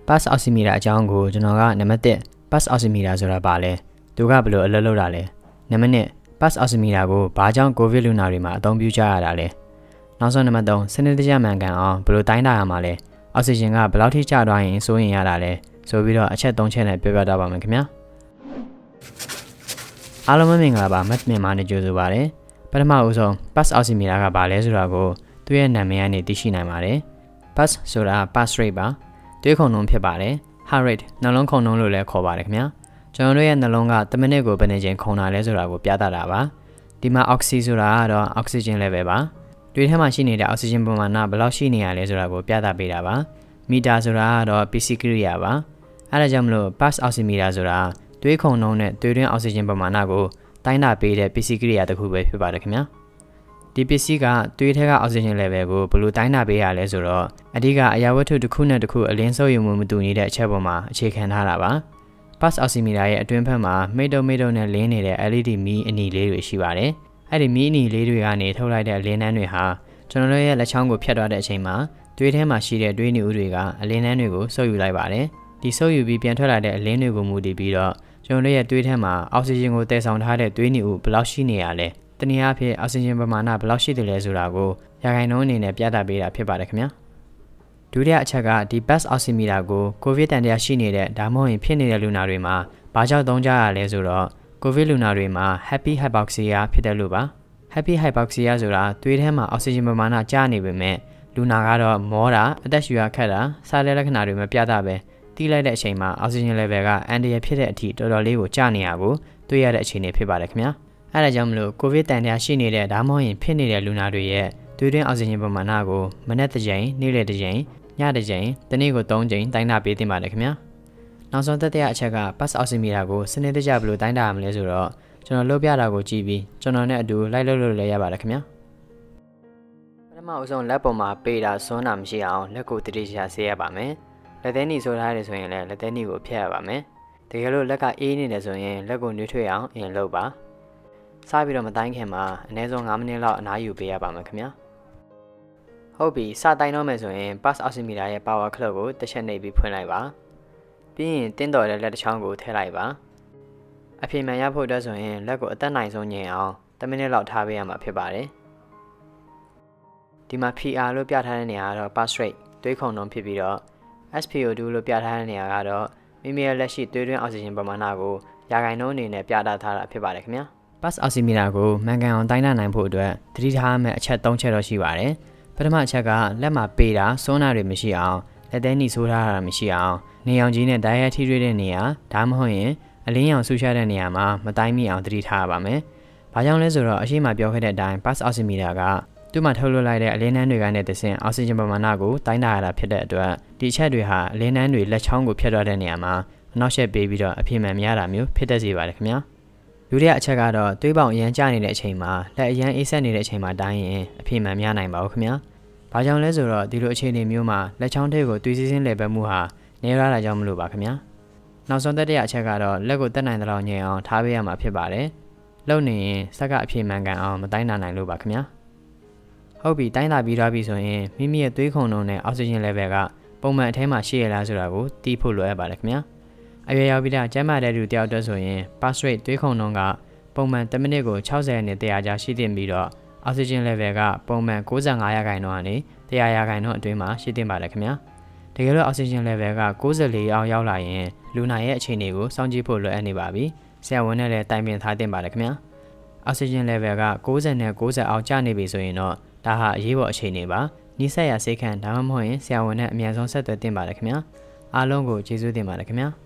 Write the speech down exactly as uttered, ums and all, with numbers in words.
bus oximeter အကြောင်းကိုကျွန်တော်ကနံပါတ် bus oximeter ဆိုတာပါလဲသူကဘယ်လိုအလုပ်လုပ်တာလဲနံပါတ် bus oximeter ကိုဘာကြောင့် COVID လူနာတွေမှာအသုံးပြုကြရတာလဲနောက်ဆုံးနံပါတ် စနစ်တကျမှန်ကန်အောင်ဘယ်လိုတိုင်းတာရမှာလဲအောက်ဆီဂျင်ကဘယ်လောက်ထိကျသွားရင်စိုးရင်ရတာလဲဆိုပြီးတော့အချက်၃ချက်နဲ့ပြောပြတော့ပါမယ်ခင်ဗျာအားလုံးမင်္ဂလာပါမတ်မြန်မာနဲ့ကြိုဆိုပါရစေပထမဦးဆုံး bus oximeter ကဘာလဲဆိုတာကိုသူ့ရဲ့နာမည်ကနေသိရှိနိုင်ပါတယ် bus ဆိုတာ pulse rate ပါသွေးခုန်နှုန်းဖြစ်ပါတယ် heart rate နှလုံးခုန်နှုန်းလို့လည်းခေါ်ပါတယ်ခင်ဗျာကျွန်တော်တို့ရဲ့နှလုံးကတစ်မိနစ်ကိုဘယ်နှချိန်ခုန်တာလဲဆိုတာကိုပြသတာပါဒီမှာ oxy ဆိုတာကတော့ oxygen level ပါသွေးထဲမှာရှိနေတဲ့ oxygen ပမာဏဘယ်လောက်ရှိနေရလဲဆိုတာကိုပြသပေးတာပါမီတာဆိုတာကတော့ ပစ္စည်းကိရိယာပါအဲဒါကြောင့်မလို့ bus oximeter ဆိုတာသွေးခုန်နှုန်းနဲ့သွေးတွင်း oxygen ပမာဏကိုတိုင်းတာပေးတဲ့ပစ္စည်းကိရိယာတစ်ခုပဲဖြစ်ပါတယ်ခင်ဗျာဒီပစ္စည်းကသွေးထဲက oxygen level ကိုဘယ်လိုတိုင်းတာပေးရလဲဆိုတော့အဓိကအရာဝတ္ထုတစ်ခုနဲ့တစ်ခုအလင်းစုပ်ယူမှုမတူညီတဲ့အချက်ပေါ်မှာအခြေခံထားတာပါ bus oximeter ရဲ့အတွင်းဘက်မှာမိတုံမိတုံနဲ့လင်းနေတဲ့ L E D မီးအနီလေးတွေရှိပါတယ်အဲ့ဒီမီးအနီလေးတွေကနေထုတ်လိုက်တဲ့လင်းနှန်းတွေဟာကျွန်တော်တို့ရဲ့လက်ချောင်းကိုဖြတ်သွားတဲ့အချိန်မှာသွေးထဲမှာရှိတဲ့သွေးနည်းဥတွေကအလင်းနှန်းတွေကိုစုပ်ယူလိုက်ပါတယ်ဒီစုပ်ယူပြီးပြန်ထွက်လာတဲ့အလင်းတွေကိုမူတည်ပြီးတော့ကျွန်တော်တို့ရဲ့သွေးထဲမှာအောက်ဆီဂျင်ကိုတည်ဆောင်ထားတဲ့သွေးနည်းဥဘယ်လောက်ရှိနေရလဲတနည်းအားဖြင့်အောက်ဆီဂျင်ပမာဏဘယ်လောက်ရှိတယ်လဲဆိုတာကိုရာခိုင်နှုန်းအနေနဲ့ပြသပေးတာဖြစ်ပါတယ်ခင်ဗျာဒုတိယအချက်ကဒီ bus oximeter ကို COVID တန်တရားရှိနေတဲ့ဒါမှမဟုတ်ဖြစ်နေတဲ့လူနာတွေမှာဘာကြောင့်သုံးကြရလဲဆိုတော့ COVID လူနာတွေမှာ happy hypoxia ဖြစ်တယ်လို့ပါ happy hypoxia ဆိုတာသွေးထဲမှာအောက်ဆီဂျင်ပမာဏကျနေပေမဲ့လူနာကတော့မောတာအသက်ရှူရခက်တာစားတဲ့လက္ခဏာတွေမပြသပဲတီးလိုက်တဲ့အချိန်မှာအောက်ဆီဂျင် level ကအန်တရာယ်ဖြစ်တဲ့အထိတော်တော်လေးကိုကျနေရကိုတွေ့ရတဲ့အခြေအနေဖြစ်ပါတယ်ခင်ဗျာအဲဒါကြောင့်မလို့ COVID တန်တရားရှိနေတဲ့ဒါမှမဟုတ်ဖြစ်နေတဲ့လူနာတွေရဲ့သွေးတွင်းအောက်ဆီဂျင်ပမာဏကိုမနက်တစ်ကြိမ်နေ့လယ်တစ်ကြိမ်ညတစ်ကြိမ်တနေ့ကို၃ကြိမ်တိုင်းတာပေးသင့်ပါတယ်ခင်ဗျာနောက်ဆုံးတတိယအချက်က bus oximeter ကိုစနစ်တကျဘယ်လိုတိုင်းတာရမလဲဆိုတော့ကျွန်တော်လုပ်ပြတာကိုကြည့်ပြီးကျွန်တော်နဲ့အတူလိုက်လုပ်လို့လည်းရပါတယ်ခင်ဗျာပထမအဆုံးလက်ပေါ်မှာပေးတာစွန်းတာမရှိအောင်လက်ကိုတတိကျဆေးရပါမယ်လက်သေးနီဆိုထားတယ်ဆိုရင်လည်းလက်သေးနီကိုဖျက်ရပါမယ်တကယ်လို့လက်ကအေးနေတယ်ဆိုရင်လက်ကိုနှွေးထွေးအောင်အရင်လုပ်ပါစားပြီးတော့မတိုင်းခင်မှာအနည်းဆုံး၅မိနစ်လောက်အနားယူပေးရပါမယ်ခင်ဗျာဟုတ်ပြီစတိုင်းတော့မယ်ဆိုရင် bus oximeter ရဲ့ power clock ကိုတစ်ချက်နှိပ်ပြီးဖွင့်လိုက်ပါပြီးရင်တင်းတော်တဲ့လက်တစ်ချောင်းကိုထည့်လိုက်ပါအဖြေမှန်ရဖို့အတွက်ဆိုရင်လက်ကိုအသက်နိုင်ဆုံးညင်အောင်တစ်မိနစ်လောက်ထားပေးရမှာဖြစ်ပါတယ်ဒီမှာ P R လို့ပြထားတဲ့နေရာကတော့ pulse rate သွေးခုန်နှုန်းဖြစ်ပြီးတော့ S P O two လို့ပြထားတဲ့နေရာကတော့မိမိရဲ့လက်ရှိသွေးတွင်းအောက်ဆီဂျင်ပမာဏကိုရာခိုင်နှုန်းအနေနဲ့ပြသထားတာဖြစ်ပါတယ်ခင်ဗျာ bus oximeter ကိုမှန်ကန်အောင်တိုင်းတာနိုင်ဖို့အတွက်သတိထားမယ့်အချက်၃ချက်တော့ရှိပါတယ်ပထမအချက်ကလက်မှာပေးတာစွန်းတာတွေမရှိအောင်လက်သေးနီဆိုးထားတာမရှိအောင်နေအောင်ကြီးနဲ့ဓာတ်ရိုက်ထိတွေ့တဲ့နေရာဒါမှမဟုတ်ရင်အလင်းရောင်ဆူရှားတဲ့နေရာမှာမတိုင်းမိအောင်သတိထားရပါမယ်။ဘာကြောင့်လဲဆိုတော့အရှိမပြောခဲ့တဲ့အတိုင်း bus oximeter ကသူ့မှာထုတ်လွှတ်လိုက်တဲ့အလင်းနှန်းတွေကနဲ့တဆင့်အောက်ဆီဂျင်ပမာဏကိုတိုင်းတာရတာဖြစ်တဲ့အတွက်ဒီအချက်တွေဟာအလင်းနှန်းတွေလက်ချောင်းကိုဖျက်သွားတဲ့နေရာမှာအနောက်ရှက်ပေးပြီးတော့အပြည့်မှန်မရတာမျိုးဖြစ်တတ်စေပါတယ်ခင်ဗျာ။ဒုတိယအချက်ကတော့သွေးပေါင်အရန်ကျနေတဲ့အချိန်မှာလက်အရန်အေးဆက်နေတဲ့အချိန်မှာတိုင်းရင်အပြည့်မှန်မရနိုင်ပါဘူးခင်ဗျာ။ဘာကြောင့်လဲဆိုတော့ဒီလိုအခြေအနေမျိုးမှာလက်ချောင်းထဲကိုသွေးစည်းစင်းလည်ပတ်မှုဟာနေရတာကြောင့်မလို့ပါခင်ဗျာနောက်ဆုံးတတိယအချက်ကတော့လက်ကိုတက်နိုင်တဲ့လောက်ညင်အောင်ထားပေးရမှာဖြစ်ပါတယ်လုံနေရင်စက်ကအပြည့်မှန်ကန်အောင်မတိုင်းတာနိုင်လို့ပါခင်ဗျာဟုတ်ပြီတိုင်းတာပြီးသွားပြီဆိုရင်မိမိရဲ့သွေးခုန်နှုန်းနဲ့အောက်ဆီဂျင် level ကပုံမှန်အထဲမှာရှိရလားဆိုတာကိုသိဖို့လိုအပ်ပါတယ်ခင်ဗျာအရွယ်ရောက်ပြီးတော့ကျန်းမာတဲ့လူတယောက်အတွက်ဆိုရင် pulse rate သွေးခုန်နှုန်းကပုံမှန်တစ်မိနစ်ကို၆၀နဲ့၁၀၀ကြားရှိသင့်ပြီးတော့အောက်ဆီဂျင် level ကပုံမှန်၉၅ရာခိုင်နှုန်းကနေ၁၀၀ရာခိုင်နှုန်းအတွင်းမှာရှိသင့်ပါတယ်ခင်ဗျာတကယ်လို့အောက်ဆီဂျင် level က၉၄အောင်ရောက်လာရင်လူနာရဲ့အခြေအနေကိုစောင့်ကြည့်ဖို့လိုအပ်နေပါပြီဆရာဝန်နဲ့လည်းတိုင်ပင်ထားသင့်ပါတယ်ခင်ဗျာအောက်ဆီဂျင် level က၉၀နဲ့၉၀အောင်ကျနေပြီဆိုရင်တော့ဒါဟာအရေးပေါ်အခြေအနေပါနီးစပ်ရာဆေးခန်းဒါမှမဟုတ်ရင်ဆရာဝန်နဲ့အမြန်ဆုံးဆက်သွယ်သင့်ပါတယ်ခင်ဗျာအားလုံးကိုကျေးဇူးတင်ပါတယ်ခင်ဗျာ